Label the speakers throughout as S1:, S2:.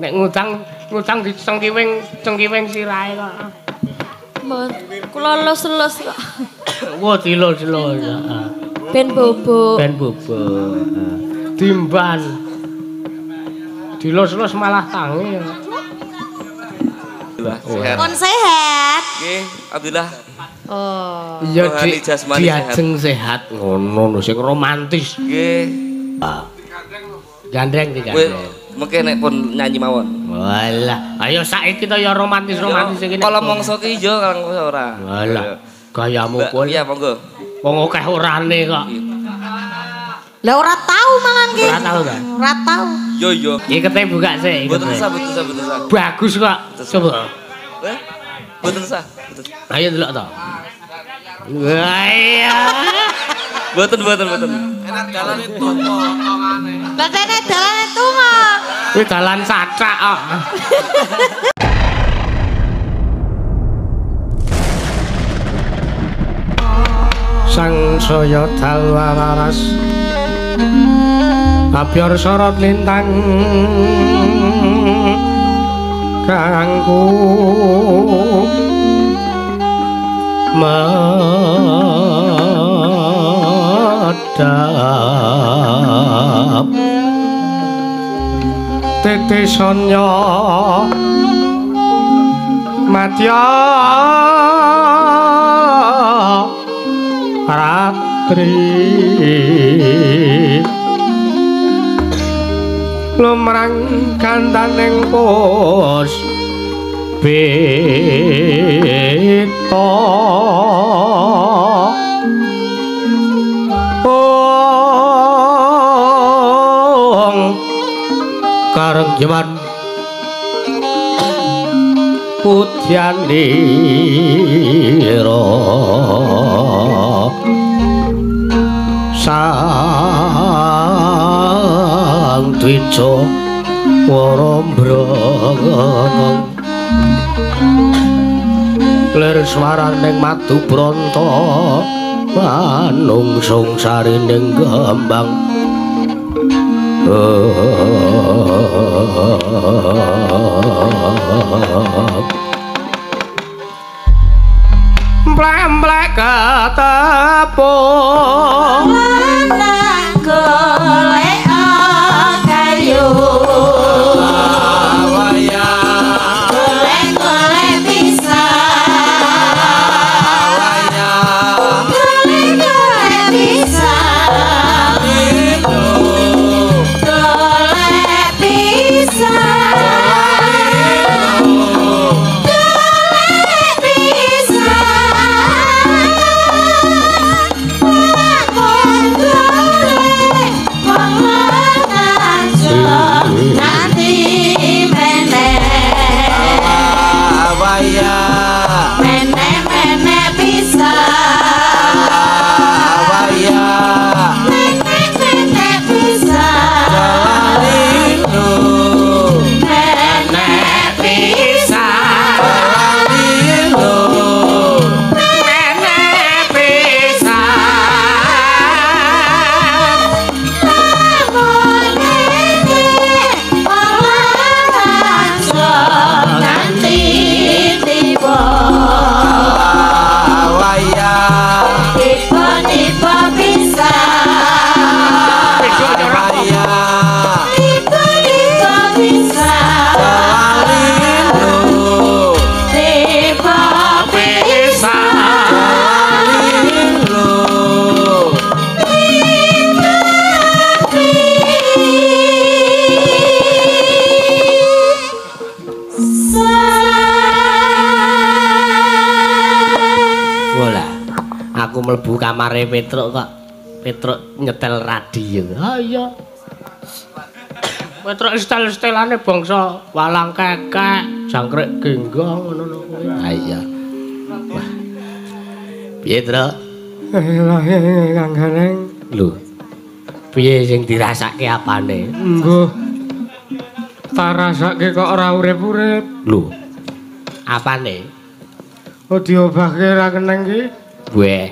S1: nek ngutang cengkiwing sirahe kok.
S2: Mbon, kula lus-lus kok.
S1: Wah, dilus-lus.
S2: Ben bobo.
S1: Ben bobo. Timban. Dilus-lus malah tangi.
S3: Sehat.
S2: Kon sehat.
S3: Nggih, alhamdulillah.
S2: Oh.
S1: Iya,
S3: jasmani
S1: sehat ngono sing romantis.
S3: Nggih.
S1: Gandeng iki gandeng.
S3: Mengke nek pun nyanyi mawon.
S1: Walah, ayo saiki to ya romantis-romantis iki.
S3: Kalau mongso ki yo kang ora.
S1: Walah, gayamu pun.
S3: Iya, monggo.
S1: Wong akeh orane kok.
S2: Lah ora tau mangan ki.
S1: Ora tau ta?
S2: Ora tau.
S3: Yo yo.
S1: Iki kete buka sik.
S3: Mboten sah, mboten sah, mboten sah.
S1: Bagus kok. Coba.
S3: Mboten sah.
S1: Ayo delok to. Wah iya.
S3: Mboten.
S4: Enak dalane tuwa potongane.
S2: Lah kene dalane tuma.
S1: Kuwi dalan sacak kok. Sang saya dalwaras abyor sorot lintang kangku medap tetesonya madya ratri lumrang kandaning pos beta kareng jaman putyanira sang dwija warambranang lir swaraning madu branta manungsung sarining gembang mblek ketepung
S2: Lanang golek kayu. Golek-golek bisa. Golek-golek bisa. Golek bisa. Golek bisa. Lakon golek wong aja nanti meneh. Meneh bisa. Meneh bisa. Meneh bisa.
S1: meneh bisa
S2: Lamun ngene aja nanti tiba. Tiba-tiba bisa. Tiba-tiba bisa. Tiba bisa. Wola, aku mlebu kamare Petruk kok. Petruk nyetel radio. Ha iya. Petruk setel-setelane bangsa walang kekek, jangkrik genggong ngono kuwi. Ha iya. Wah. Piye, Truk? Kang Ganeng. Lho. Piye sing dirasake apane? Nggo. Tarasake kok ora urip-urip. Lho. Apane? Oh diobahke ra keneng ki? Weh.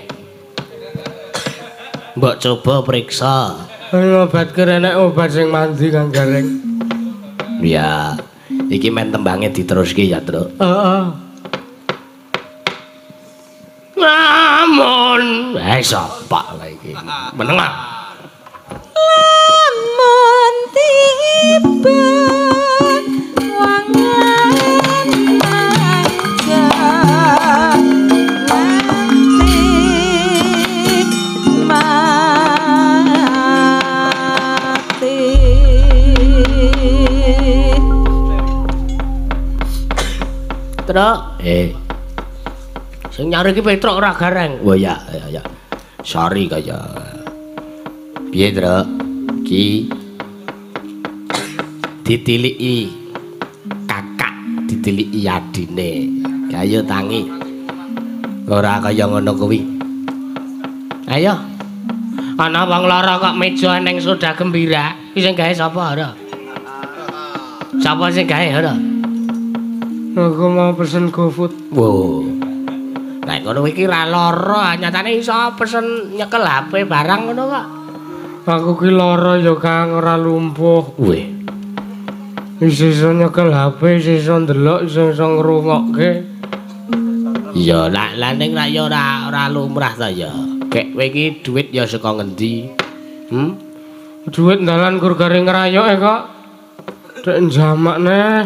S2: Mbok coba periksa. Obatke renek obat sing mandi Kang Gareng. Ya. Iki men tembange diteruske ya, Truk. Heeh. Lamun, sapa lha iki? Meneng ah.
S5: Lamun tiba wangan manja nanti mati.
S2: Truk, sing nyari iki Petruk ora gareng. Oh ya. Sorry kaya. Piye, Truk? Ki ditiliki kakak, ditiliki adine. Ayo tangi. Ora kaya ngono kuwi. Ayo. Ana wong lara kok meja ning soda gembira. Iki sing gawe sapa, ora? Sapa sing gawe, ora? Aku mau pesen GoFood. Wow. Nek ngono iki ra lara, nyatane iso pesen nyekel HP barang ngono kok. Aku ki lara ya Kang, ora lumpuh. Weh. Iso nyekel HP, iso ndelok, iso ngrungokke. Ya, lah ning rak ya ora lumrah ta ya. Kek kowe iki dhuwit ya saka ngendi? Dhuwit dalan gur garing ngrayoke kok. Dek njamak neh.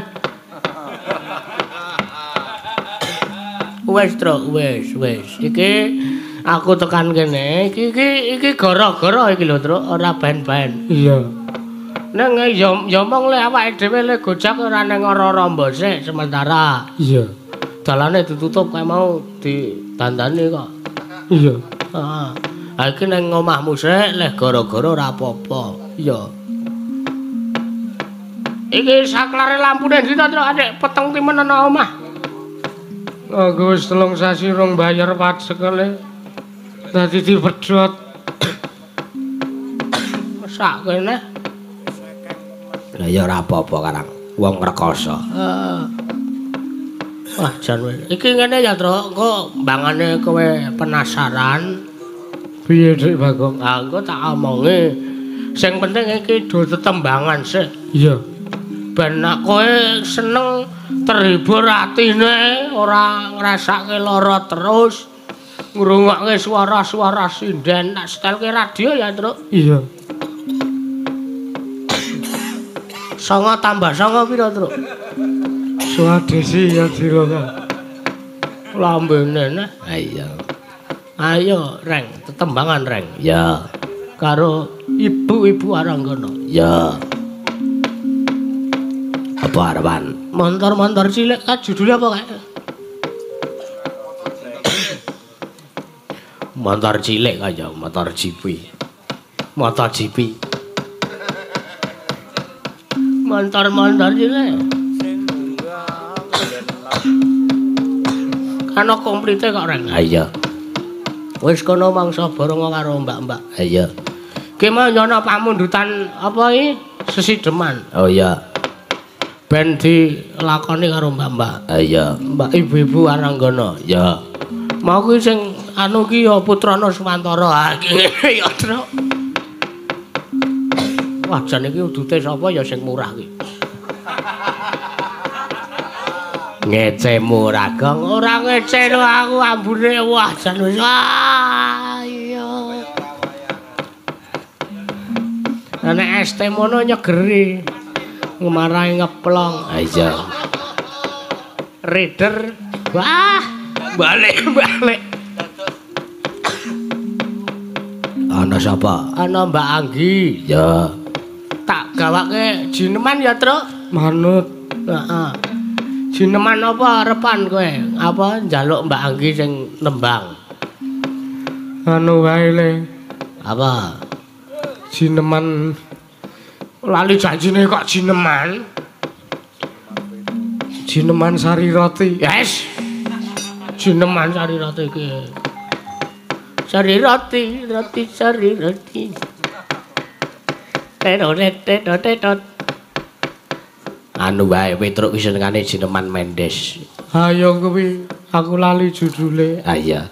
S2: Wes, Truk, wes. Iki aku tekan kene. Iki gara-gara iki lho, Truk, ora ben-ben. Iya. Nang ya mong le awake dhewe le gojak ora ning ora-ora mbosek sementara. Iya. Dalane ditutup kae mau ditandani kok. Iya. Heeh. Ha iki ning omahmu sik le gara-gara ora apa-apa. Iya. Iki saklare lampune ndi to, Truk? Adek peteng timen ana omah. Aku wis 3 sasi rong bayar pajak le. Dadi dipedhot. Sak kene. Lah ya ora apa-apa Karang. Wong rekoso. Wah, jan wis. Iki ngene ya, Truk. Engko mbangane kowe penasaran. Piye, Dik Bagong? Ah, engko tak omongi. Sing penting iki do tetembangan sik. Iya. Ben nek kowe seneng terhibur atine, ora ngrasake lara terus. Ngrungokke suara-suara sinden, tak setelke radio ya, Truk. Iya. 9 tambah 9 pira, Truk? Swadesi ya Diroka. Lambene nah. Iya. Ayo, Reng, tetembangan, Reng. Ya. Karo ibu-ibu Aranggana. Ya. Apa harapan? Montor-montor cilik kan judulnya apa kayak? Motor cilik kaya motor GP. Motor GP. Montor-montor cilik. Kana komplite kok Reng. Ha iya. Wis kono mangsa bareng karo mbak-mbak. Ha iya. Ki mau nyono pamundutan apa iki? Sesideman. Oh iya. Ben dilakoni karo mbak-mbak. Ha iya. Mbak ibu-ibu Aranggana. Ya. Mau kuwi sing anu ki ya putrana Sumantara. Ha iki ya, Truk. Wah, jan iki udute sapa ya sing murah ki. Ngece murah, Gong. Ora ngece lho aku ambune. Wah, jan wis. Iya. Nek es teh mono nyegeri. Ngemarahi ngeplong. Ha iya. Reader. Wah, balik. Ana sapa? Ana Mbak Anggi. Ya. Tak gawake jineman ya, Truk. Manut. Heeh. Jineman apa arepan kowe? Apa njaluk Mbak Anggi sing nembang? Anu wae le. Apa? Jineman lali janjine kok jineman. Jineman sari roti. Yes. Jineman sari roti iki. Sari roti. Tetot. Anu wae Petruk ki senengane Jineman Mendes. Ayo kuwi aku lali judule. Ah iya.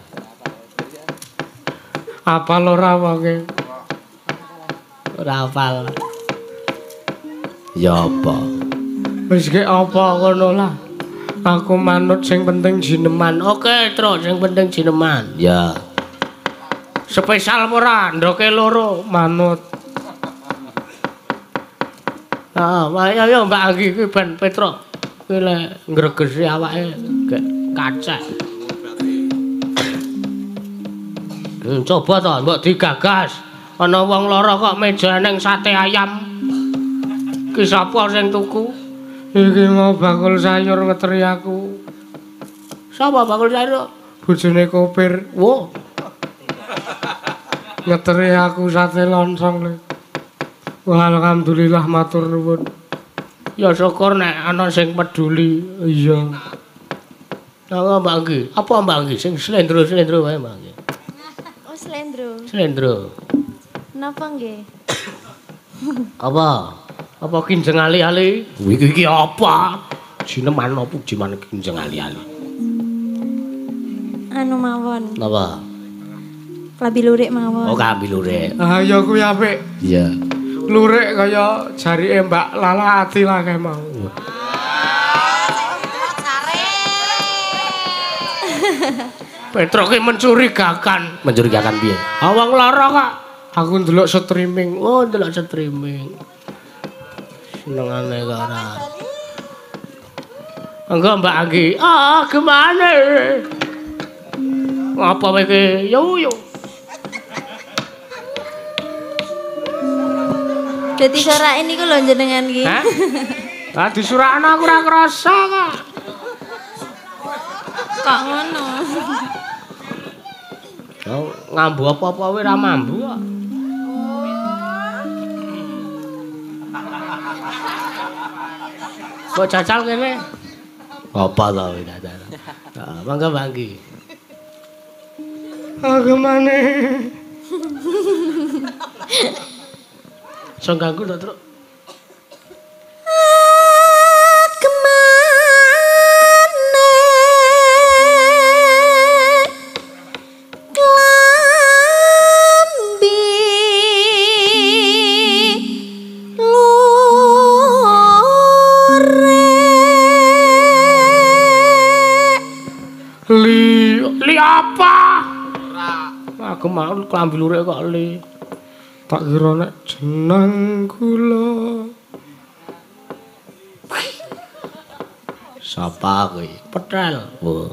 S2: Apal ora wonge? Ora apal. Ya apa? Wis ge apa ngono lah. Aku manut sing penting jineman. Oke, terus sing penting jineman. Ya. Spesial ora ndoke loro manut. Ayo Mbak Anggi kuwi ben Petro. Kuwi lek ngregesi awake gek kacek. Coba to mbok digagas. Ana wong lara kok meja ning sate ayam. Ki sapa sing tuku? Iki mau bakul sayur ngeteri aku. Sapa bakul sayur? Bojone Kopir. Wo. Ngeteri aku sate lontong le. Wah, alhamdulillah matur nuwun. Ya syukur nek ana sing peduli. Iya. Nah, Mbak Anggi, apa Mbak Anggi sing slendro-slendro wae Mbak Anggi?
S6: Oh, slendro.
S2: Slendro.
S6: Napa nggih?
S2: Apa? Apa kinjeng ali-ali? Iki apa? Jineman apa jiman kinjeng ali-ali?
S6: Anu mawon.
S2: Napa?
S6: Klambi lurik mawon.
S2: Oh, klambi lurik.
S7: Ah ya kuwi apik.
S2: Iya.
S7: Lurik kaya jarike Mbak Lala Ati lah kae mau.
S2: Petro ki mencurigakan. Mencurigakan piye? Awang lara kok.
S7: Aku ndelok streaming.
S2: Oh, ndelok streaming. Senengane kok ora. Enggak Mbak Anggi. Ah, gimana? Apa wae ki? Yo.
S6: Dadi sorak ini ku lho jenengan iki.
S2: Hah? Ah disurakno aku ora krasa kok.
S6: Kok ngono?
S2: Oh, ngambu apa-apa wae ora mambu kok. Kok jajal kene? Apa to wis jajal. Heeh, mangga Bangki.
S7: Aku maneh.
S2: Sing ganggu to, Truk? Li apa? Aku mau klambi lurik kok li.
S7: Tak kira nek jeneng kula.
S2: Sapa kuwi? Petrel. Oh.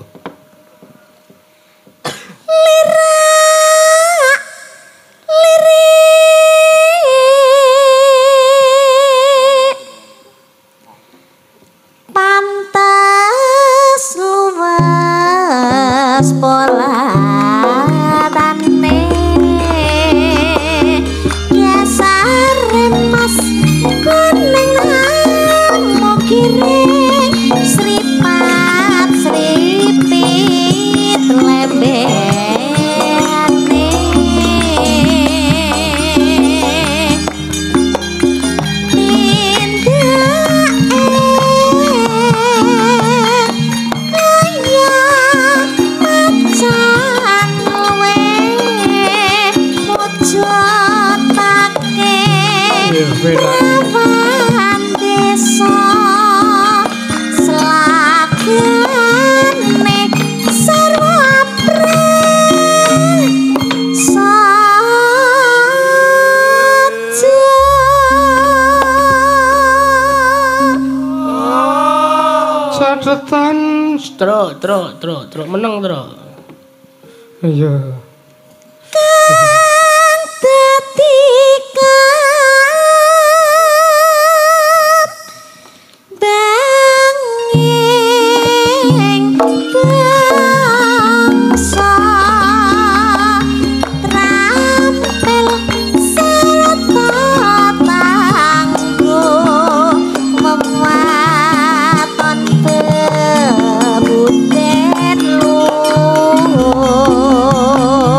S6: Pantes luwes polatane dasar mas kuning nang kiring sripat sripit lembene Rawan desa selakane sarwa saja
S7: Catetan
S2: Truk meneng Truk.
S7: iya.
S6: Butet lu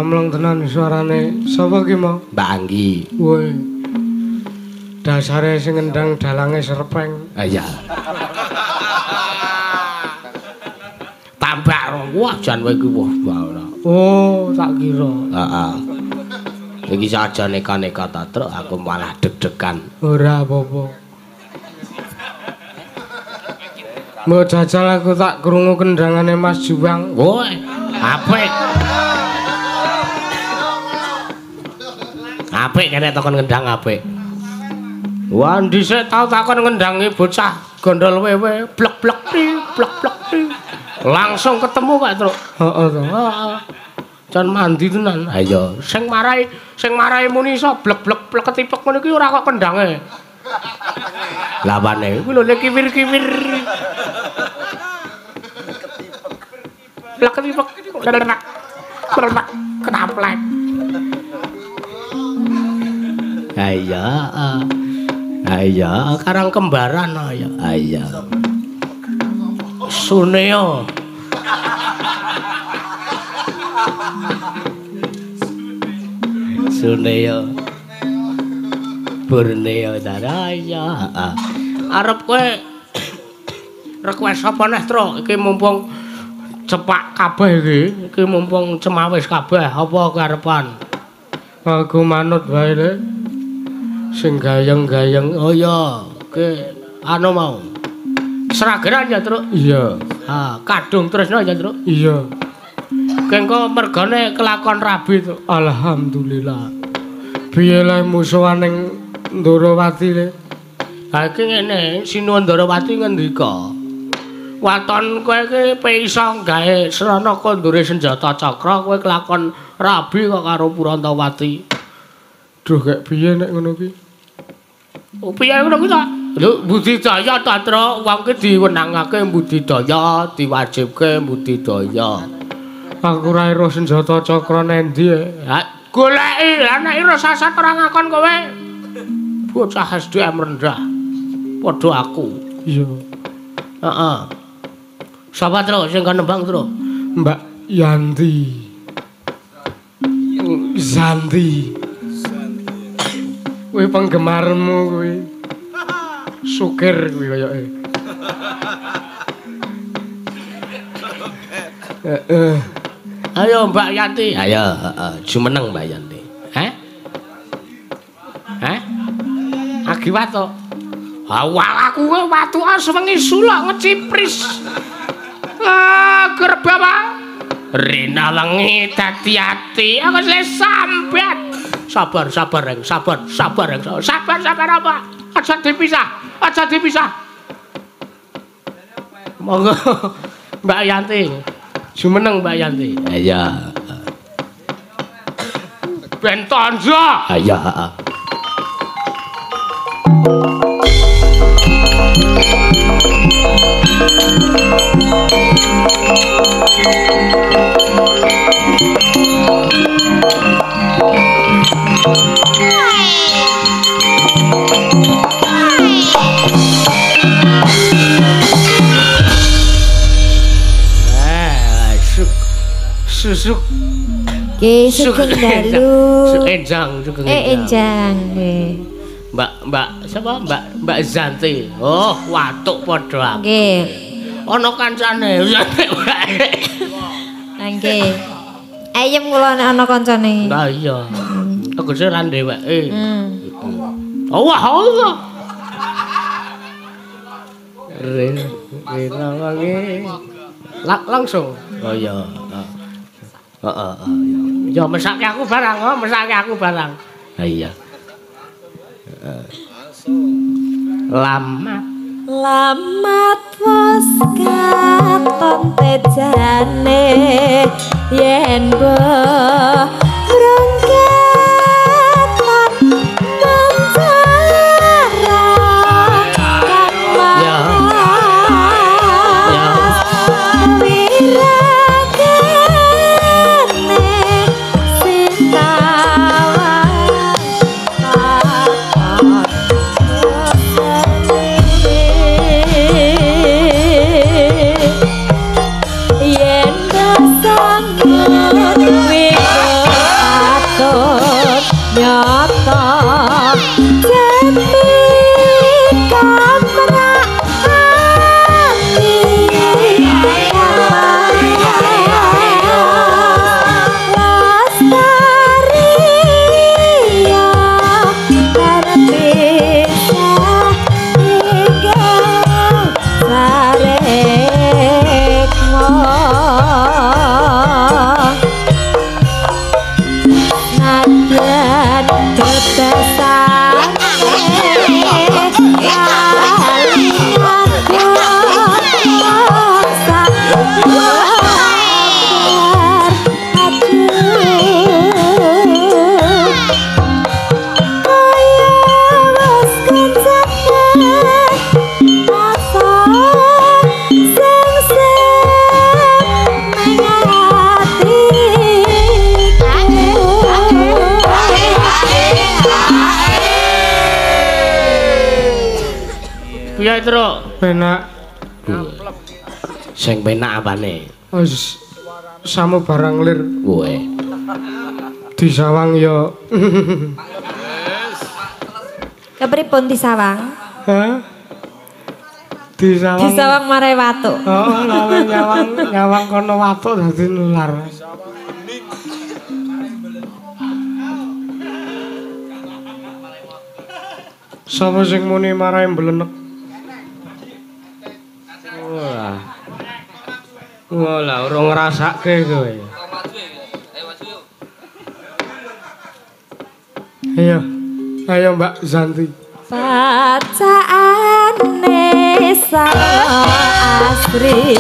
S7: Gamlong tenan suarane. Sapa ki mau?
S2: Mbak Anggi.
S7: Woi. Dasare sing ngendang dalange serpeng.
S2: Ah iya. Tambah wah jan kowe iki wah.
S7: Oh, tak kira.
S2: Heeh. Iki saja neka-neka ta, Truk, aku malah deg-degan.
S7: Ora apa-apa. Mau jajal aku tak krungu kendangane Mas Juwang.
S2: Woi, apik. Apik kene takon ngendang apik. Wah, dhisik tau takon ngendangi bocah gondol wewe, blek-blek blek-blek. Langsung ketemu kok, Truk.
S7: Heeh to.
S2: Jan mandi tenan. Ayo, sing marai muni iso blek-blek ketipek ngono iki ora kok kendange. Lawane kuwi lho kiwir-kiwir. Blek ketipek kenaplek. Ayo, karang kembaran ayo. Ayo. Suneo. Suneo. Borneo daraya. Arep kowe request apa neh, Truk? Iki mumpung cepak kabeh iki mumpung cemawis kabeh. Apa karepan?
S7: Aku manut wae le. Sing gayeng-gayeng.
S2: Oh iya, ke anu mau. Serageran ya, Truk?
S7: Iya.
S2: Kadung tresno ya, Truk?
S7: Iya.
S2: Kengko mergane kelakon rabi, Truk.
S7: Alhamdulillah. Piye le musuhan ning Ndorowati le?
S2: Ha iki ngene, Sinuwun Ndorowati ngendika. Waton kowe iki iso gawe srana kondure senjata cakra, kowe kelakon rabi kok karo Purantawati.
S7: Duh, kek piye nek ngono ki?
S2: Piye ngono ki ta? Lho, budidaya ta, Truk. Wong ki diwenangake budidaya, diwajibke budidaya.
S7: Aku ora ero senjata cakra nendi.
S2: Goleki, lah nek ira sasat ora ngakon kowe. Bocah SDM rendah. Padha aku.
S7: Iya.
S2: Heeh. Sapa, Truk, sing kon nembang, Truk?
S7: Mbak Yanti. Zanti. Kuwi penggemarmu kuwi. Sukir kuwi koyoke.
S2: Ayo Mbak Yanti. Ayo, jumeneng Mbak Yanti. Hah? Agi wato. Awal aku kowe watu sewengi sulak ngecipris. Gerep apa? Rina lengi dadi ati. Aku wis sambat. Sabar apa? Aja dipisah. Monggo Mbak Yanti. Jumeneng Mbak Yanti. Iya. Ben tonjo. Iya, heeh. Susuk.
S6: Nggih, sugeng dalu.
S2: Enjang.
S6: Enjang nggih.
S2: Mbak sapa? Mbak Zanti. Oh, watuk padha aku.
S6: Nggih.
S2: Ana kancane.
S6: Lah nggih. Ayem kula nek ana kancane.
S2: Lah iya. Tegese ra dheweke. Allah. Rena wangi. Langsung. Oh iya. Ya mesake aku barang, Ha iya.
S5: Lamat wis katon tejane yen mbah rongketan mancara yen dasang
S2: Piye, Truk?
S7: Penak.
S2: Sing penak apane?
S7: Wis samu barang lir.
S2: Kowe.
S7: Disawang ya.
S6: Kepripun disawang?
S7: Hah? Disawang.
S6: Disawang marai watuk.
S7: Oh, lawe nyawang kono watuk dadi nular. Sapa sing muni marai mblenek?
S2: Wah. Wala ora ngrasake kowe.
S7: Ayo. Ayo Mbak Zanti.
S5: Bacaane sang asri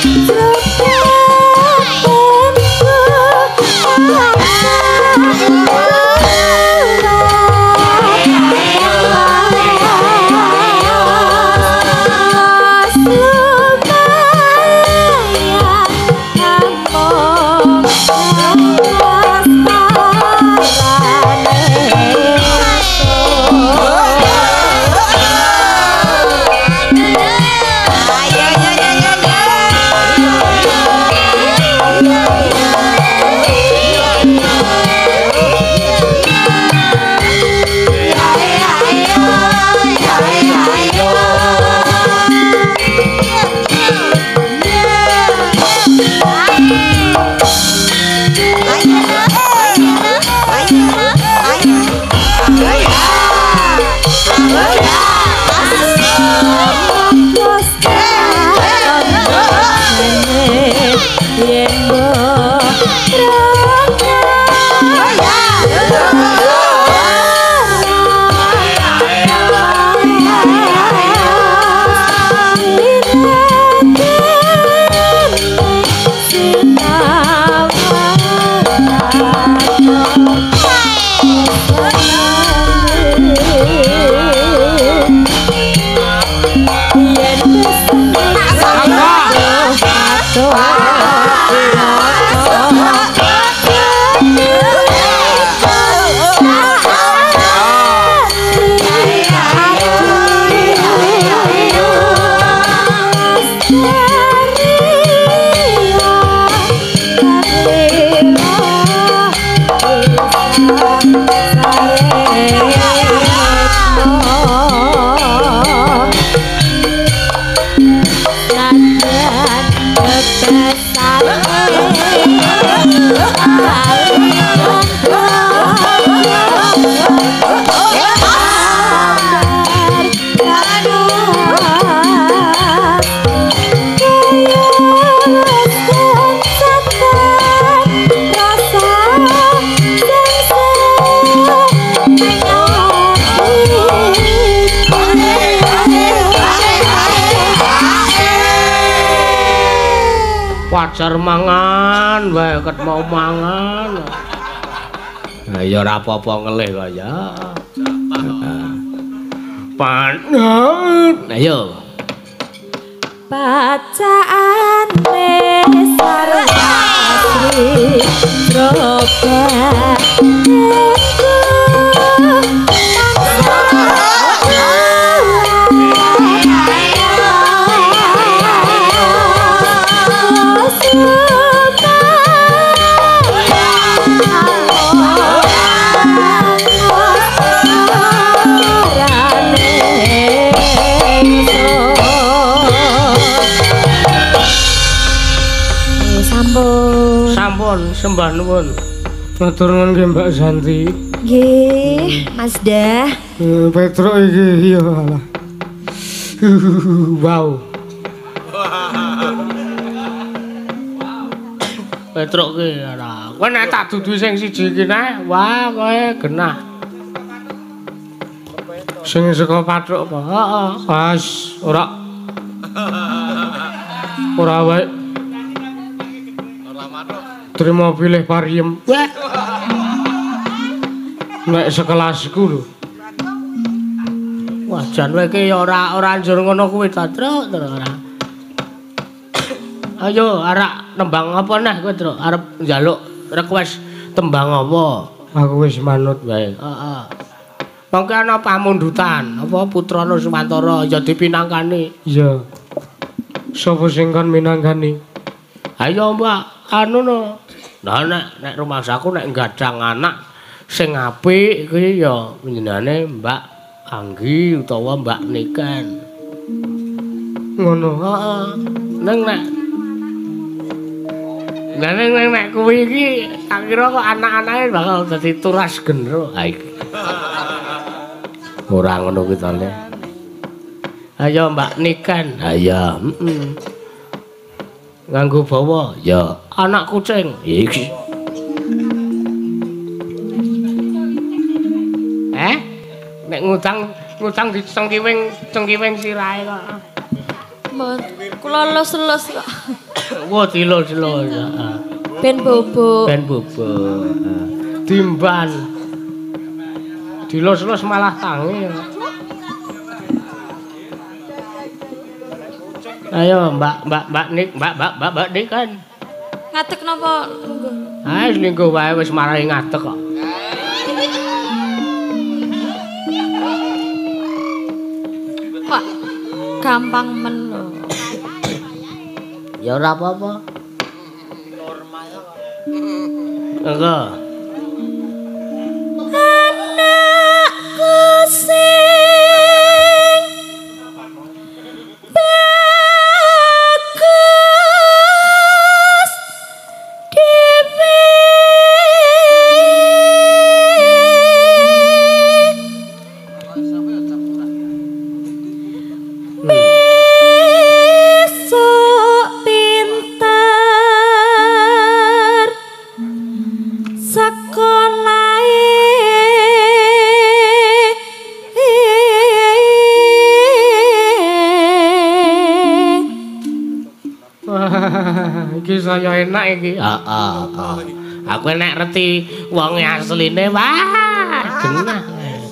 S2: Wajar mangan wae ket mau mangan. Lah ya ora apa-apa ngelih kaya. Panen. Ayo.
S5: bacaane sarasri robat
S2: Sampun sembah nuwun.
S7: Matur nuwun nggih Mbak Santi.
S6: Nggih, Mas Dah.
S7: Petruk iki ya alah. Wow.
S2: Petruk ki ora. Kowe nek tak dudu sing siji iki nek, wah kowe genah.
S7: Sing saka patruk apa?
S2: Heeh.
S7: Pas ora. Ora wae. Terima pilih pariem. Nek sekelasku lho.
S2: Wah, jan kowe ki ora njur ngono kuwi ta, Truk, ora. Ayo, arek tembang apa neh kowe, Truk? Arep njaluk request tembang apa?
S7: Aku wis manut wae.
S2: Heeh. Mangke ana pamundutan, apa putra Nuswantara ya dipinangkani.
S7: Iya. Sapa sing kon minangkani?
S2: Ayo Mbak, anu no. Nah nek rumahsaku nek gadang anak sing apik kuwi ya panjenengane Mbak Anggi utawa Mbak Niken.
S7: Ngono.
S2: Heeh. Nek kuwi iki tak kira kok anak-anake bakal dadi turas gendro. Ha iki. Ora ngono kuwi to Le. Ayo Mbak Niken. Ha iya, nganggo bawa ya anak kucing. Iki. Nek ngutang cengkiwing sirahe kok.
S5: Mbon, kula los-los kok.
S2: Wah, dilo-dilo.
S5: Ben bubuk.
S2: Ben bubuk. Timban. Dilos-los malah tangi. Ayo, Mbak Nik kan.
S5: Ngadeg napa lungguh?
S2: Ah, lingkuh wae wis marahi ngadeg kok.
S5: Pak, gampang men lho.
S2: Ya ora apa-apa. Enggak.
S5: Anakku sing bagus dhewe besok pinter sekolahe
S2: Iki saya enak iki. Heeh. Aku nek ngerti wonge asline wah, genah.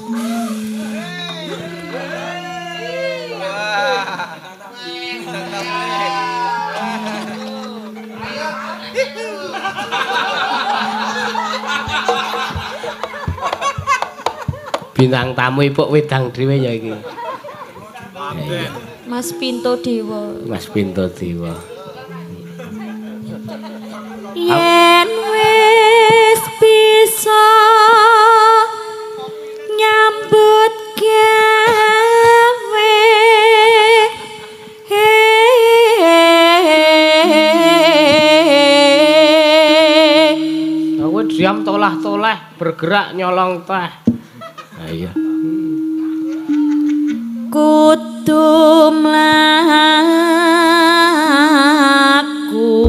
S2: Bintang tamu Ipuk Wedang dhewe ya iki.
S5: Mas Pinto Dewa.
S2: Mas Pinto Dewa.
S5: Yen wis bisa nyambut gawe
S2: Aku diam tolah-toleh bergerak nyolong teh. Ayo.
S5: kudu mlaku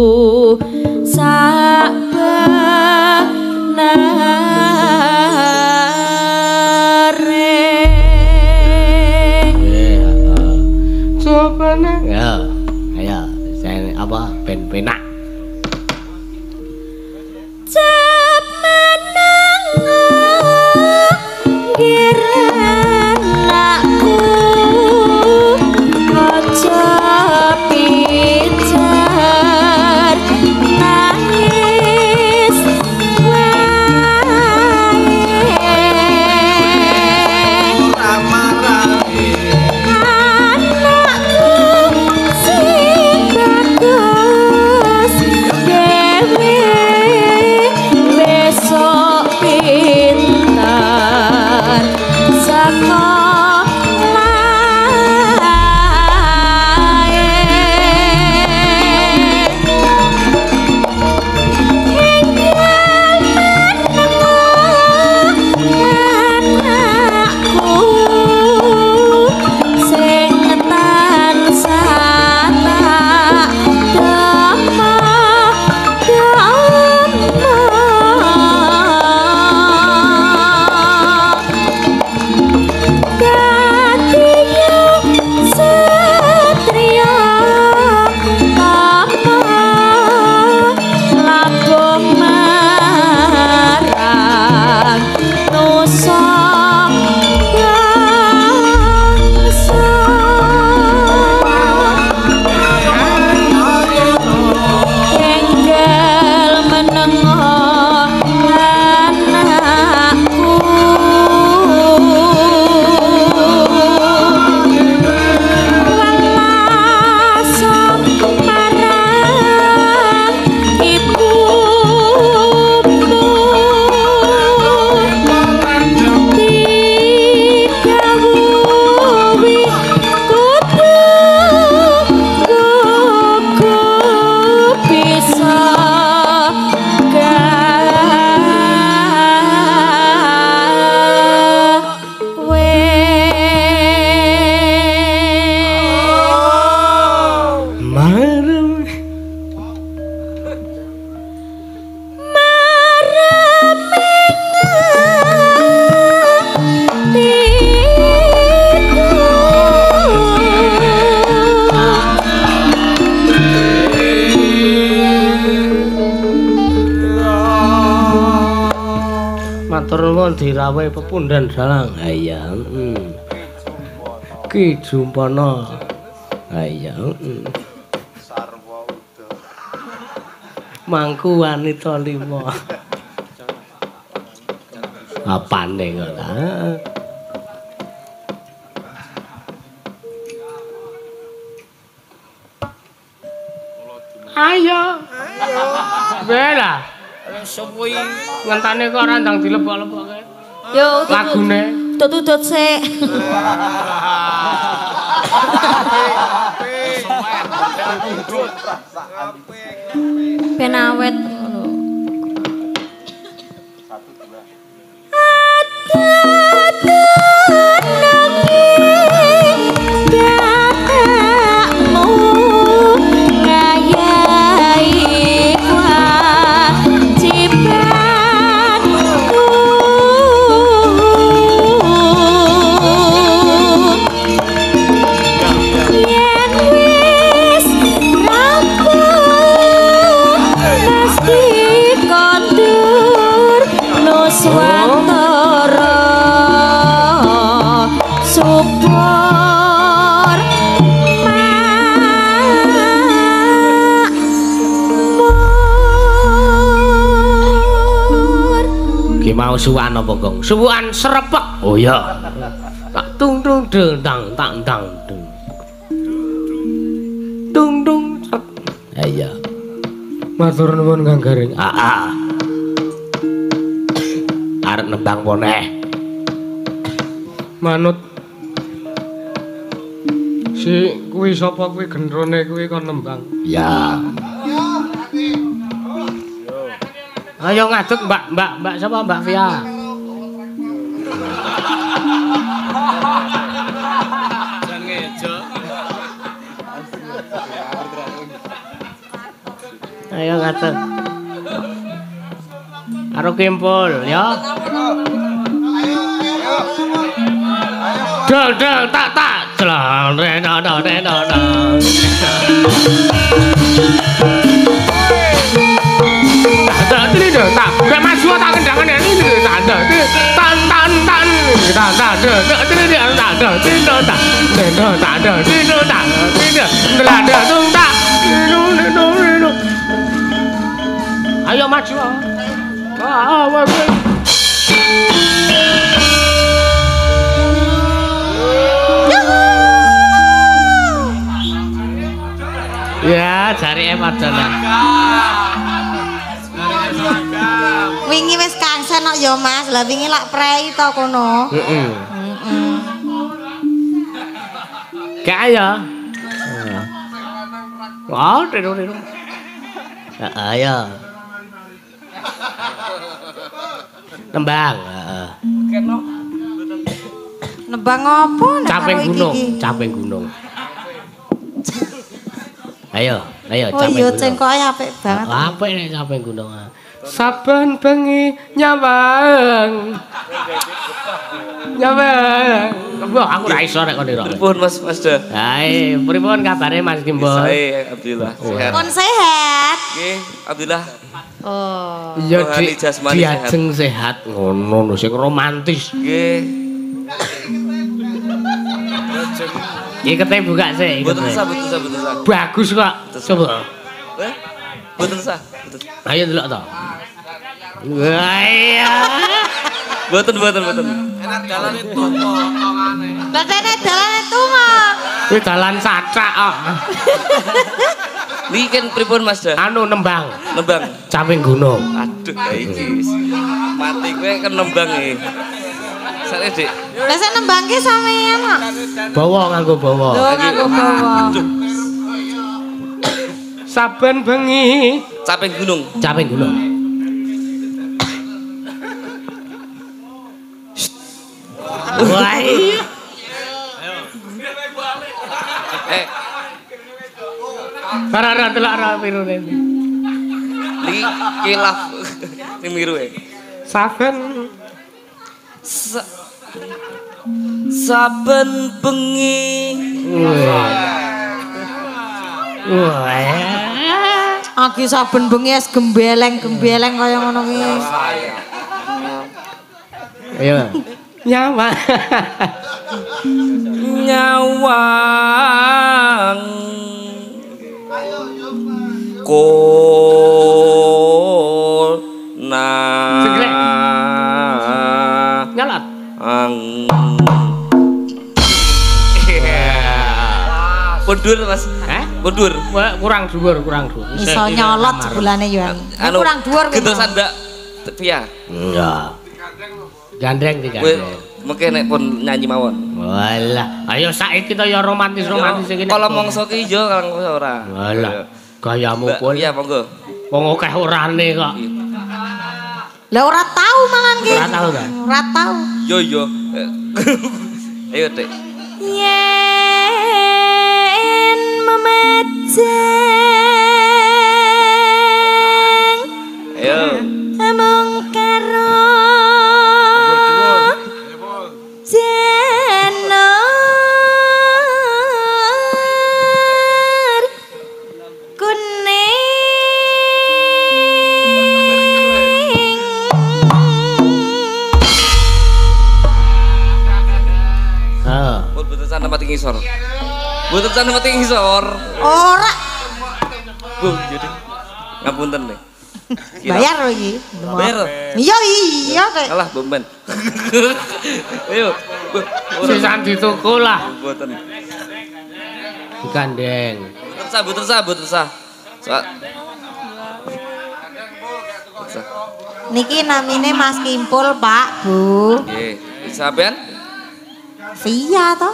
S2: Coba ya, ayo, saya apa penak.
S5: Cap menang kiranaku aja pijar nangis anakku sing bagus
S2: nuwun dirawuhi pepundhen dalang. Ha iya, Ki Jumpana. Ha iya,
S4: Sarwa uda.
S2: Mangku wanita 5. Apane kok ta? Ayo. Bela.
S3: Sepuh
S2: Ngentane kok ora ndang dilebok-lebokke.
S6: Yo,
S2: Lagune.
S6: tutut sik. Ben awet ngono.
S5: Swantara subur makmur.
S2: Ki mau suwan apa, Gong? Suwan srepek. Oh iya. Tak tung tung dang tak dang dung. Tung tung. Ha iya.
S7: Matur nuwun Kang Garing.
S2: Arep nembang poneh.
S7: Manut si kuwi sapa kuwi gendrone kuwi kon nembang.
S2: Ya. Ayo ngadeg Mbak sapa Mbak Via?
S4: Jangan ngejo.
S2: Ayo ngadeg. Karo Kempul ya. Dal tak celang rena. Tak gak maju tak kendangan ini tanda tan ayo maju. Ya, cari padahal.
S6: Wingi wis kangsen kok ya Mas. Lah wingi lak prei to kono.
S2: Heeh. Kaya. Wah, tiru. Ayo. Nembang,
S6: Nembang apa nek
S2: caping
S6: karo iki
S2: gunung,
S6: iki?
S2: caping gunung. Ayo,
S6: Oh
S2: caping
S6: iya
S2: gunung.
S6: cengkoke apik banget.
S2: Apik nek caping gunung.
S7: Saben bengi nyawang.
S2: Wah, aku ra iso nek kono.
S3: Pripun Mas Da?
S2: Hai, pripun kabare Mas Kimbul?
S3: Saya alhamdulillah sehat.
S6: Pun sehat.
S3: Nggih, alhamdulillah.
S6: Oh.
S2: Iya,
S3: Rohani jasmani
S2: diajeng sehat ngono lho sing romantis.
S3: Nggih.
S2: Iki kete buka sih.
S3: Mboten sah.
S2: Bagus kok. Coba.
S3: Mboten sah.
S2: Ayo delok to. Wah iya.
S3: Mboten.
S4: Enak dalan itu potongane.
S6: Batene dalan itu mah.
S2: Kuwi dalan sacak kok.
S3: Niki kan pripun Mas Da?
S2: Anu nembang caping gunung.
S3: Aduh, iki. Mati kowe kan nembang iki. Sare, Dik.
S6: Lah sing nembangke sampeyan kok.
S2: Bawa nganggo bawa.
S6: Lho nganggo bawa.
S7: Saben bengi
S3: Caping gunung.
S2: Wah iya. Karena delok ra pirune.
S3: Niki kilaf miru e.
S7: saben
S3: Saben bengi.
S2: Wah.
S6: Aki saben bengi es gembeleng kaya ngono kuwi.
S2: Ayo. Nyawa.
S3: Nyawang na
S2: Nyalot.
S3: Mundur Mas.
S2: Hah?
S3: Mundur.
S2: Kurang dhuwur.
S6: Iso nyolot sebulane yo. Kurang dhuwur kuwi.
S3: Gentosan Mbak Pia.
S2: Enggak. Gandeng iki
S3: Kowe
S2: gandeng.
S3: mengke nek pun nyanyi mawon.
S2: Walah, ayo saiki to ya romantis iki.
S3: Kalau mongso ki yo kang ora.
S2: Walah, gayamu pun.
S3: Iya, monggo.
S2: Wong akeh orane kok.
S6: Lah ora tau malan ki.
S2: Ora tau ta?
S6: Ora tau.
S3: Yo. Ayo, Dek.
S5: Yen memejeng
S3: Ayo.
S5: amung karo jenar kuning
S3: Mboten sana mati ngisor. Mboten sana mati ngisor.
S6: Ora.
S3: Bu, jadi ngapunten nih.
S6: Bayar lho iki.
S3: Bayar.
S6: Iya iya Dek.
S3: Alah, bomben. Ayo.
S2: Sisan dituku lah.
S3: Mboten.
S2: Gandeng.
S3: Mboten sah.
S6: Niki namine Mas Kimpul, Pak, Bu.
S3: Nggih. Sampean?
S6: Via toh.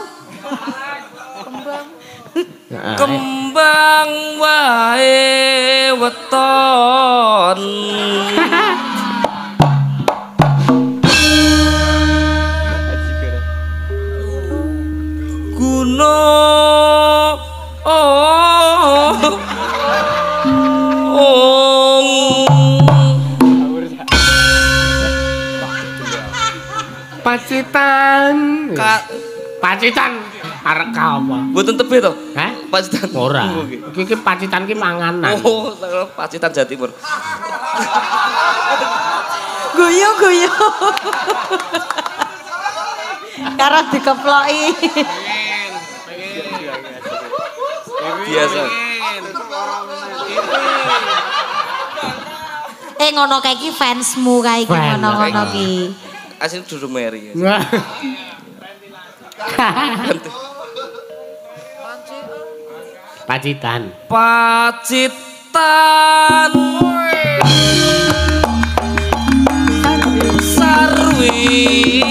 S3: Kembang wae weton. Gunung
S2: Pacitan arek ka apa?
S3: Mboten tebe to?
S2: Hah?
S3: Pacitan.
S2: Ora. Iki pacitan ki manganan.
S3: Oh, Pacitan Jawa Timur.
S6: Guyu. Karo dikeploki.
S3: Biasa.
S6: Ngono kae iki fansmu kae iki ngono-ngono ki.
S3: Asli Dudu Meri.
S2: Pacitan.
S3: Sarwi.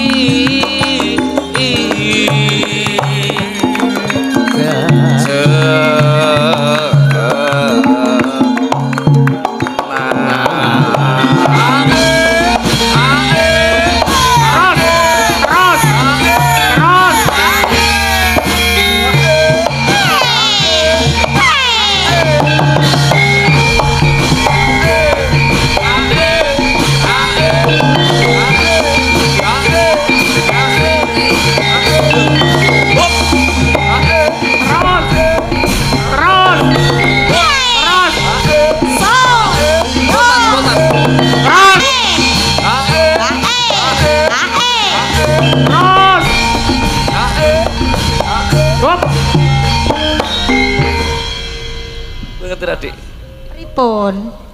S3: Adik.
S6: Pripun?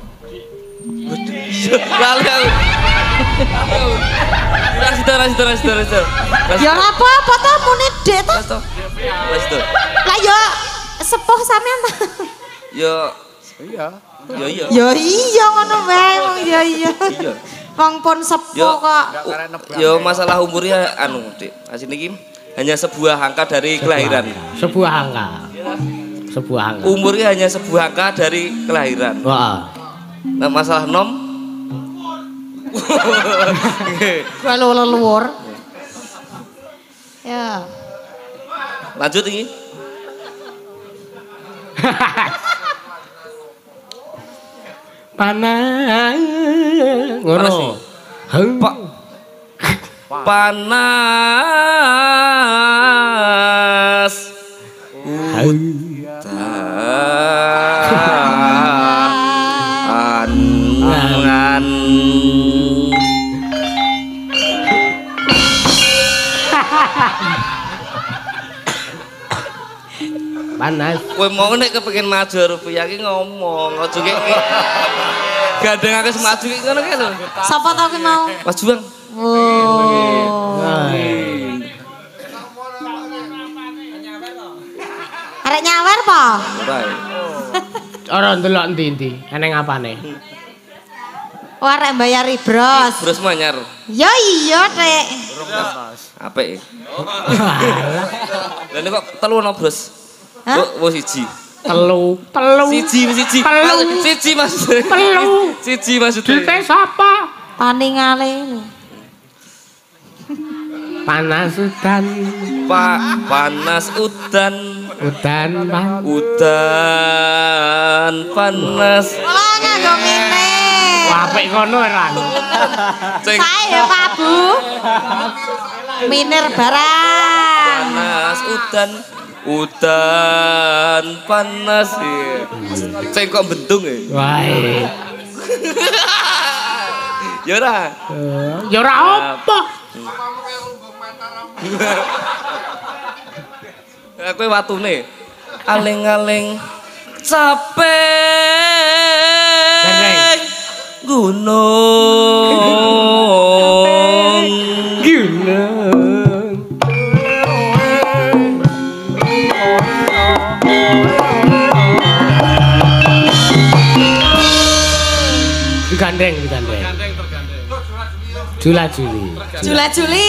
S3: Lali aku. Rasido.
S6: Ya apa-apa to muni Dek to.
S3: Rasido.
S6: Lah ya sepuh sampean.
S3: Ya
S4: Iya.
S3: iya.
S6: Ya iya ngono wae wong ya iya.
S3: Iya.
S6: Wong pun sepuh kok.
S3: Ya masalah umurnya anu, Dik. Asine iki hanya sebuah angka dari kelahiran.
S2: Sebuah angka.
S3: Umurnya hanya sebuah angka dari kelahiran.
S2: Wah.
S3: Nah, masalah nom.
S6: Kalau leluhur. Ya.
S3: Lanjut ini.
S2: Panas. Ngono.
S3: Pak. Panas.
S2: Panas.
S3: Kowe mau nek kepengin maju rupiah ki ngomong, aja ki gandeng akeh maju ki ngono ki lho.
S6: Sapa tau ki mau?
S3: Mas Juang.
S6: Oh. Arek nyawer po?
S3: Ora.
S2: Ora ndelok ndi-ndi, eneng apane?
S6: Oh arek mbayari bros.
S3: Bros manyar.
S6: Ya iya, Tek.
S3: Apik. Lah nek kok telu ono bros.
S6: Hah?
S3: Oh siji.
S2: Telu.
S3: Siji.
S2: Telu.
S3: Siji Mas.
S2: Telu.
S3: Siji maksudnya.
S2: Dite sapa?
S6: Paningale.
S2: Panas udan.
S3: Panas udan.
S2: Udan pan.
S3: Udan panas.
S6: Oh nganggo ngene.
S2: Wah, apik ngono ora.
S3: Cek
S6: Sae ya Pak Bu. Miner barang.
S3: panas udan panas ya. Cek kok bentung ya.
S2: Wae.
S3: Ya ora.
S2: Ya ora apa.
S3: Kowe watune aling-aling capek gunung
S2: digandeng Jula-juli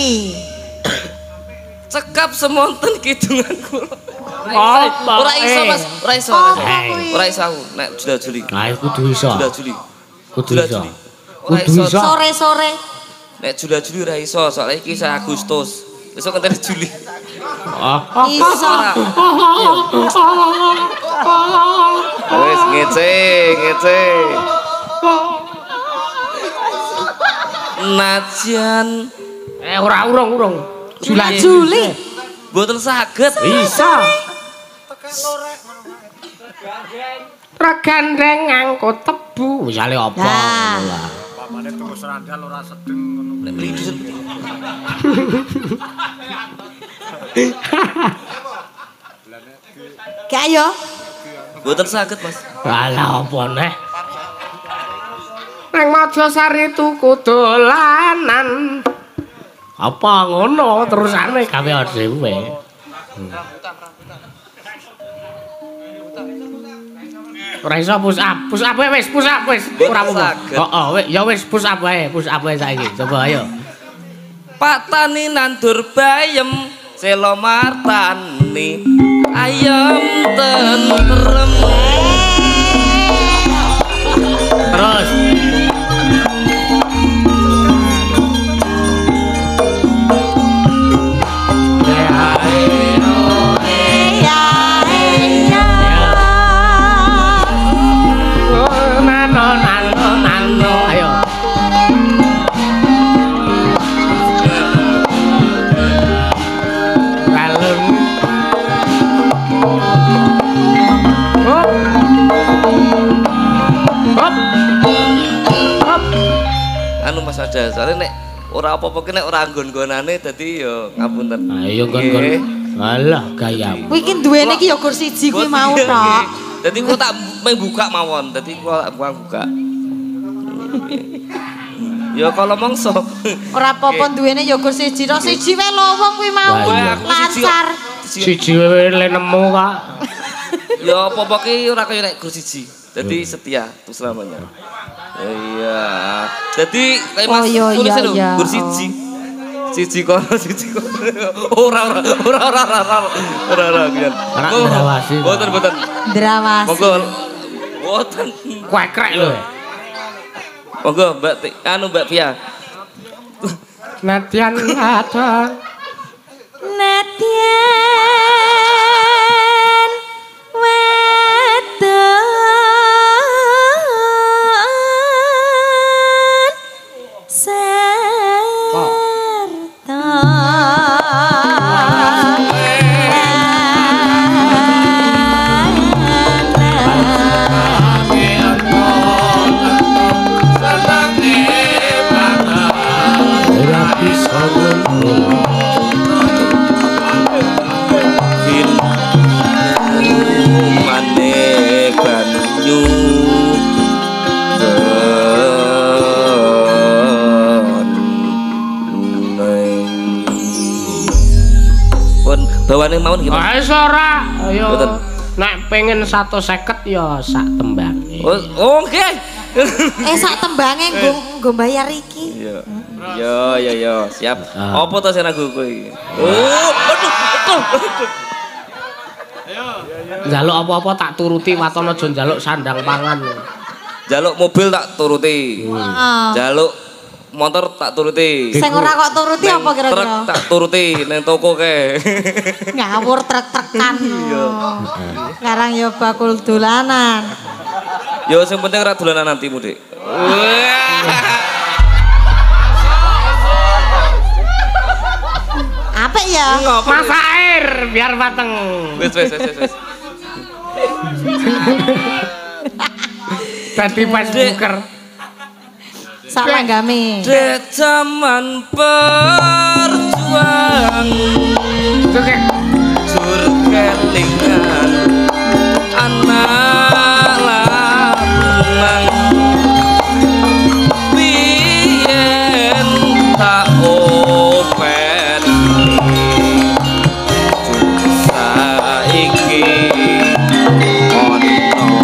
S3: cekap semonten kidungan kula.
S2: Apa?
S3: Ora iso Mas, ora iso. Ora iso aku nek jula-juli.
S2: Nah, kudu iso.
S3: Jula-juli.
S2: Kudu iso.
S3: Ora
S2: Kudu iso.
S6: Sore-sore.
S3: Nek jula-juli ora iso, soalnya iki saya Agustus. Besok ngenteni Juli.
S6: Iso.
S3: Wes ngece. Najan
S2: Ora urung.
S6: Juli.
S3: mboten saged.
S2: Bisa. Regandeng ngangkut tebu. Misale apa?
S6: Nah.
S4: Pamane tuku serandal ora sedeng ngono.
S3: Nek mriki
S6: Gak yo.
S3: mboten saged Mas.
S2: Alah apa neh? Nang Mojosari tuku dolanan. Apa ngono terusane gawe dhewe. Ora iso push up wis. Ora apa. Heeh, wis ya wis push up wae saiki. Coba ayo.
S3: Pak Tani nandur bayem selo martani ayam tentrem.
S2: Terus. Nano, ayo. Kalun. Hop.
S3: Anu Mas ada, soalnya nek ora apa-apa ki nek ora nggon-gonane dadi ya ngapunten.
S2: Ayo gon-gon. Alah gayamu.
S6: Kuwi iki duwene iki ya gur siji kuwi mau tok.
S3: Dadi kok tak buka mawon, dadi kok buka. Ya kalau mongso.
S6: Ora apa-apa duwene ya gur siji tok. Siji wae lowong kuwi mau. Lancar.
S2: Siji le nemu kok.
S3: Ya apa-apa ki ora kaya nek gur siji. Dadi setia terus selamanya. Iya. Dadi kayak Mas tulis lho gur siji. Siji kono. Ora kian.
S2: Drawasi.
S3: Boten.
S6: Drawasi.
S3: Monggo. Boten.
S2: Kuekrek lho.
S3: Monggo Mbak Pia.
S2: Nadyan ada.
S5: Nadyan wadon serta
S3: tembangane mawon gimana?
S2: Wis ora. Ayo.
S3: Mboten.
S2: Nek pengen 150 ya sak tembange.
S3: Oh, nggih.
S6: Sak tembange nggo bayar iki.
S3: Iya. Iya, siap. Apa to sing aku kuwi? Oh, aduh.
S2: Njaluk apa-apa tak turuti waton aja njaluk sandang pangan.
S3: Jaluk mobil tak turuti. Jaluk motor tak turuti.
S6: Sing ora kok turuti apa kira-kira?
S3: Truk tak turuti ning toko kae.
S6: Ngawur trek-trekan. Sekarang ya bakul dolanan.
S3: Yo sing penting ora dolanan nantimu, Dik.
S6: Apa ya?
S2: Masak air biar mateng.
S3: Wis.
S2: Dadi Facebooker.
S6: Sak langgame.
S3: Dek zaman perjuangan jur kelingan anak lanang biyen tak open saiki ono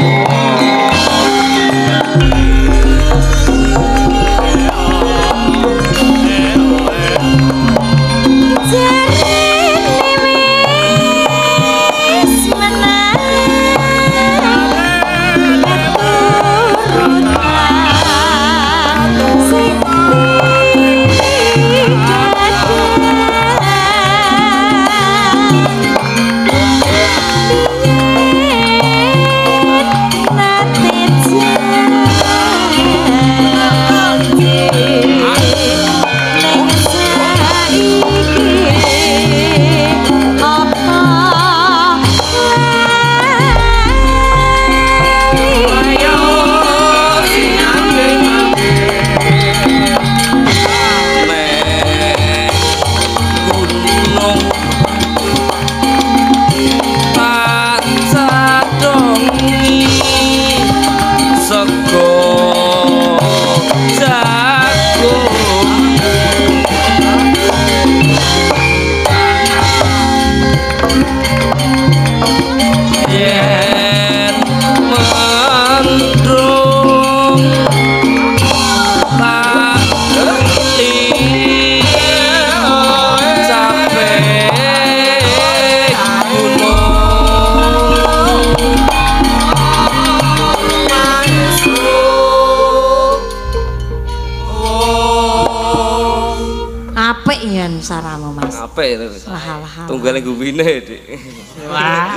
S6: saramu Mas.
S3: Apik lho.
S6: Lah.
S3: Tunggale gumbine, Dik.
S2: Wah.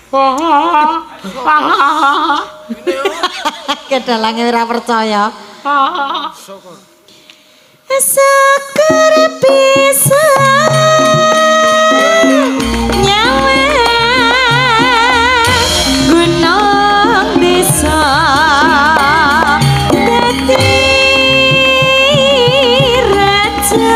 S6: Kedalange ora percaya. Syukur bisa nyawa gunung bisa dadi raja.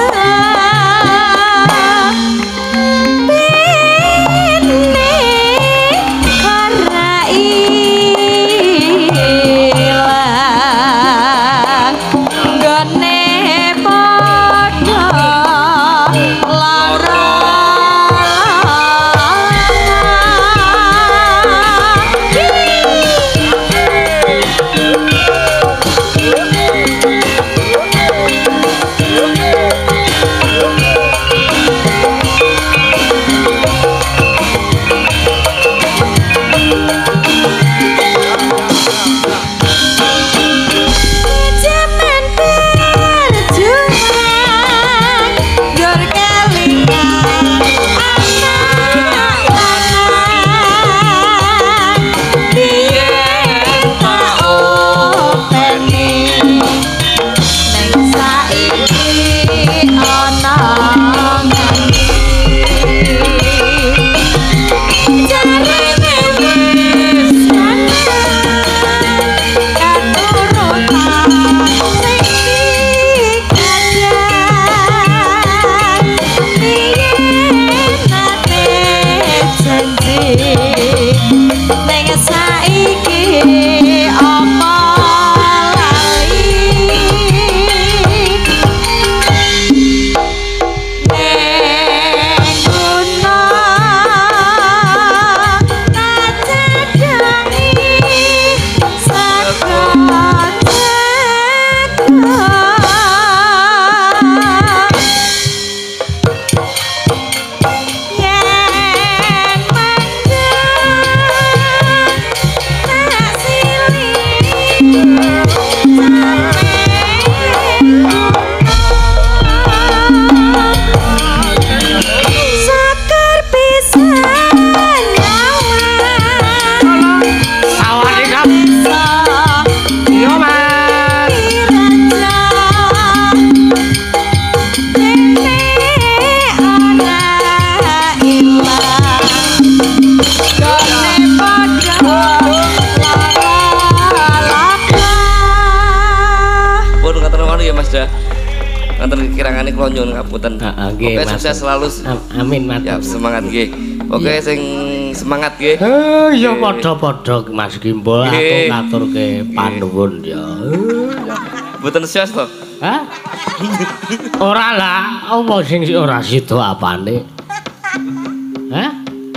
S3: tangane kula nyuwun ngapunten.
S2: Nggih.
S3: Oke, sukses selalu.
S2: Amin, Mas.
S3: Ya, semangat nggih. Oke, sing semangat nggih.
S2: Ya padha-padha Mas Gimbol aku ngaturke panuwun ya.
S3: Mboten sios to?
S2: Hah? Ora lah, apa sing ora sida apane? Hah?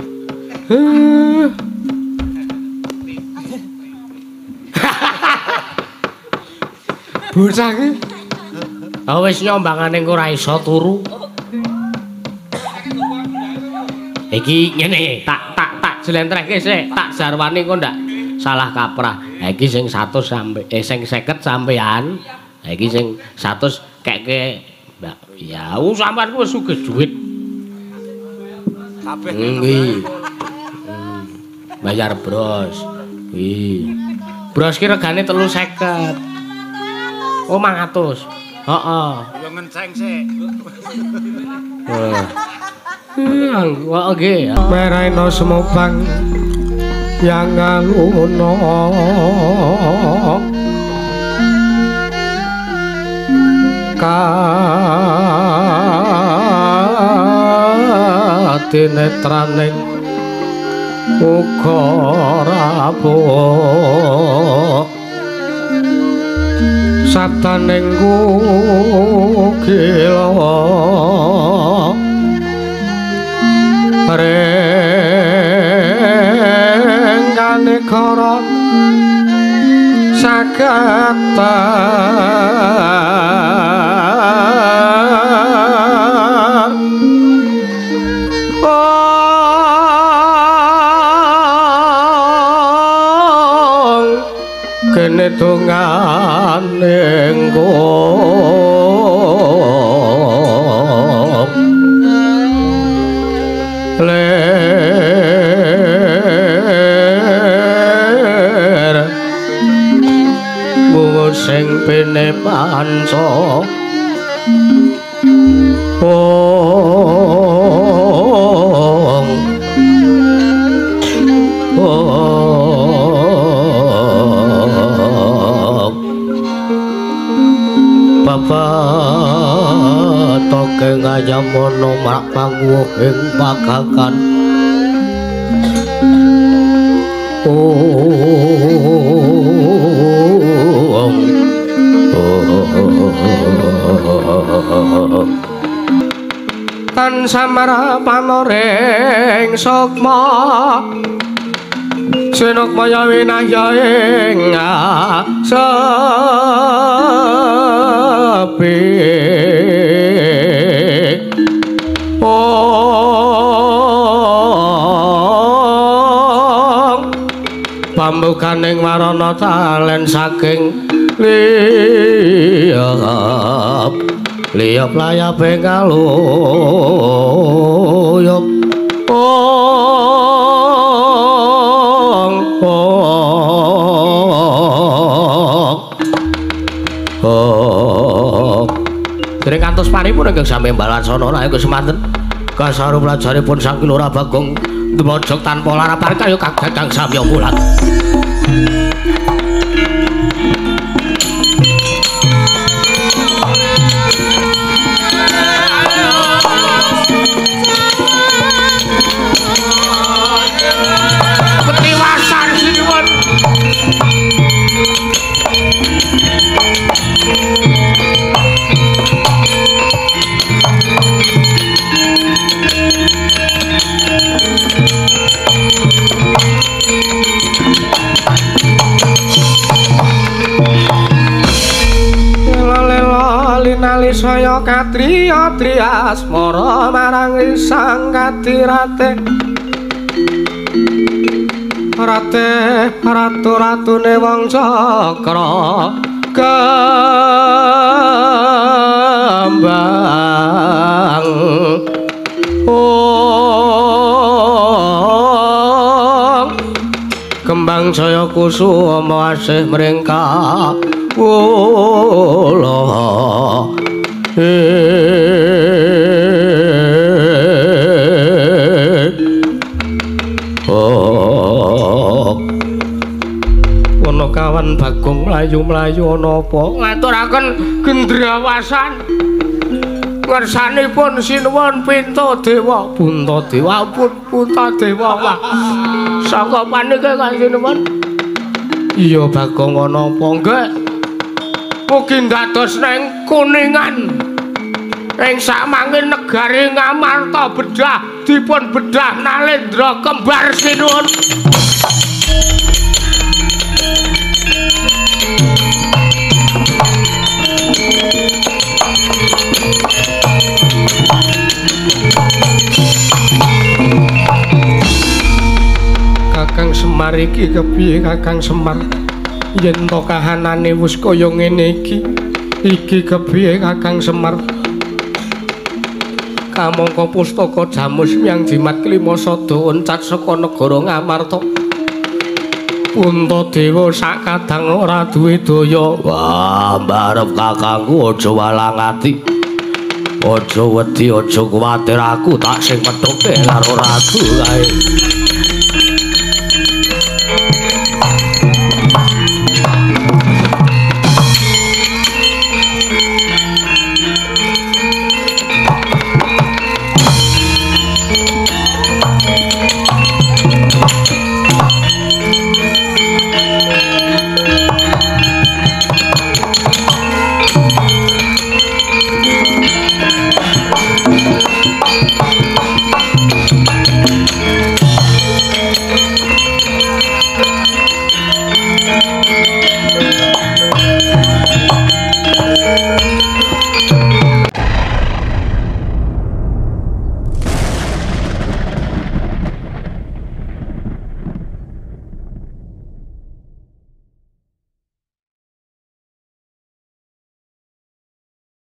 S2: Bocah iki. Wis nyombangane ora iso turu. Iki ngene, tak jlentrehke sik, tak jarwani kok ndak salah kaprah. Ha iki sing 100 sampe sing 50 sampean. Ha iki sing 100 kekke Mbak. Ya, sampean ku wis sugih dhuwit.
S3: Kabeh.
S2: Nggih. Bayar bros. Wih. Bros ki regane 350. Oh, 500. Heeh.
S4: Ya ngenceng sik.
S2: Wah, nggih.
S7: Meraino semupang yang ngaluno katinetraning uga rabuk sataning gila renggane kara sakatan kene tungane ler bunga sing pene panca Bapak toke ngayamono mak pangguh ing pagakan tan samara panoreng sukma senok maya winaya ing sepi pambukaning warana talen saking liyap layape kaluyup Dereng kantos paripun ingkang sami Mbalaksana nek kesemanten kasaru pelajaripun sang Kilora Bagong Demojok tanpa larapan kayu kagak samya mulat.
S1: Petiwasan sinuwun.
S7: Linali saya katriya triasmara marang sang katirate rate ratu-ratune wong cakra kembang kembang saya kusuma asih mringkak Allah ana kawan Bagong mlayu-mlayu ana apa ngaturaken gendrawasan
S2: ngersanipun sinuwun Pintadewa Puntadewa pun Puntadewa wah saka panike kanjenipun iya Bagong ana apa nggih mugi dados neng Kuningan ing samangke negari Ngamarta bedah dipun bedah Nalendra kembar sinuwun Kakang Semar iki kepiye Kakang Semar yen to kahanane wis kaya ngene iki kepiye Kakang Semar kamangka pustaka Jamus Hyang Jimat Klima Sada oncat saka negara Ngamarta Puntadewa sakadang ora duwe daya wah mbarep kakangku aja walang ati aja wedi aja kuwatir aku tak sing methuke karo ratu kae